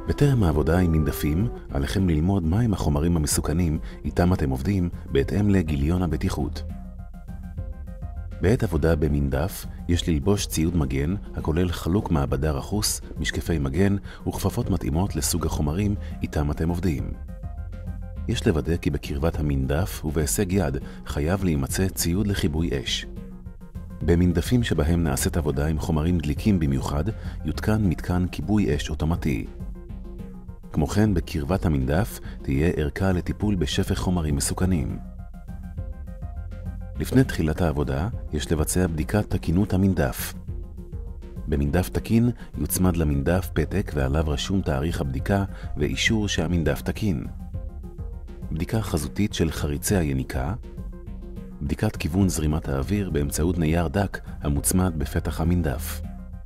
בטרם העבודה עם מנדפים, עליכם ללמוד מהם החומרים המסוכנים איתם אתם עובדים בהתאם לגיליון הבטיחות. בעת עבודה במנדף יש ללבוש ציוד מגן הכולל חלוק מעבדה רכוס, משקפי מגן וכפפות מתאימות לסוג החומרים איתם אתם עובדים. יש לוודא כי בקרבת המנדף ובהישג יד חייב להימצא ציוד לכיבוי אש. במנדפים שבהם נעשית עבודה עם חומרים דליקים במיוחד, יותקן מתקן כיבוי אש אוטומטי. כמו כן, בקרבת המנדף תהיה ערכה לטיפול בשפך חומרים מסוכנים. לפני תחילת העבודה יש לבצע בדיקת תקינות המנדף. במנדף תקין יוצמד למנדף פתק ועליו רשום תאריך הבדיקה ואישור שהמנדף תקין. בדיקה חזותית של חריצי היניקה, בדיקת כיוון זרימת האוויר באמצעות נייר דק המוצמד בפתח המנדף.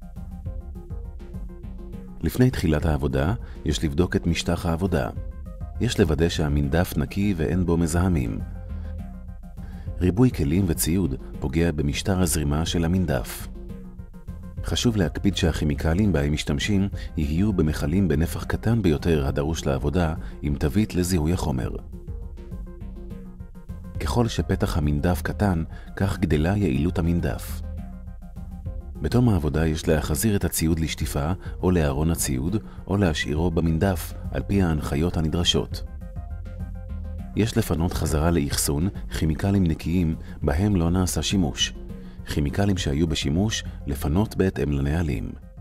לפני תחילת העבודה יש לבדוק את משטח העבודה. יש לוודא שהמנדף נקי ואין בו מזהמים. ריבוי כלים וציוד פוגע במשטר הזרימה של המנדף. חשוב להקפיד שהכימיקלים בהם משתמשים יהיו במכלים בנפח קטן ביותר הדרוש לעבודה עם תווית לזיהוי החומר. ככל שפתח המנדף קטן, כך גדלה יעילות המנדף. בתום העבודה יש להחזיר את הציוד לשטיפה או לארון הציוד או להשאירו במנדף על פי ההנחיות הנדרשות. יש לפנות חזרה לאחסון כימיקלים נקיים בהם לא נעשה שימוש. כימיקלים שהיו בשימוש לפנות בהתאם לנהלים.